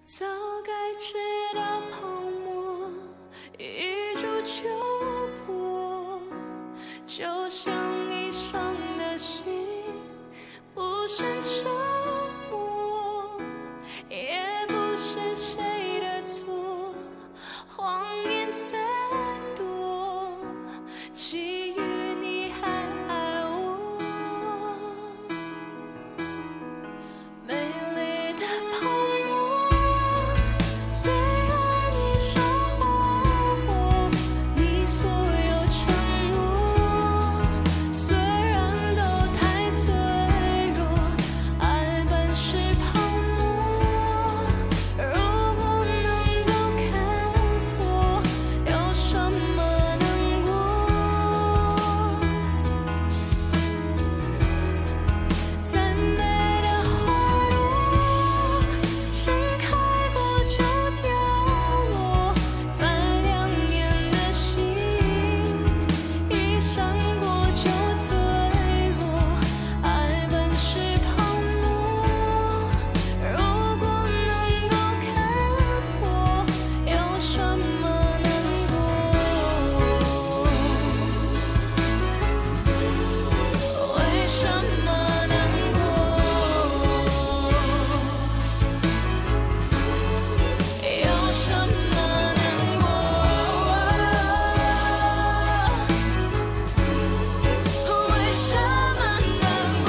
早该知道泡沫一触就破，就像你伤的心不胜折磨，也不是谁的错，谎言再多，基于你还爱我。美丽的泡沫，虽然你烧坏我，你所有承诺，虽然都太脆弱，爱本是泡沫，如果能够看破，有什么难过？再美的花朵，盛开过就凋落，再亮眼的星，一闪过就坠落。爱本是泡沫，如果能够看破，有什么难过？为什么难过？有什么难过？为什么难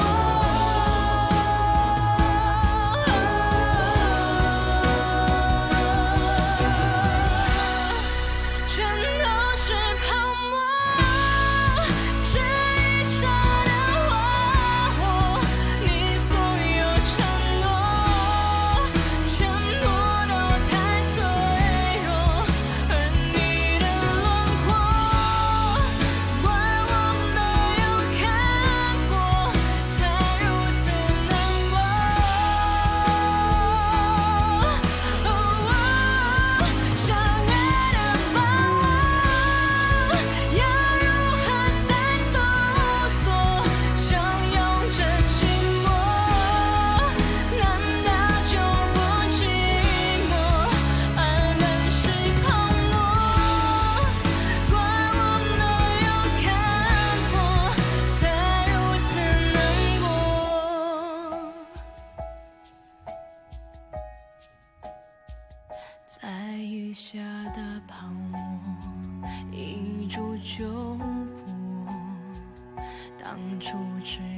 过？全都是泡沫，是一刹的花火，你所有承诺，全部都太脆弱，而你的轮廓，怪我没有看破，才如此难过。想爱的把握，要如何再搜索？相拥着寂寞，难道就不寂寞？爱本是泡沫，怪我没有看破，才如此难过。在雨下的泡沫，一触就破。当初只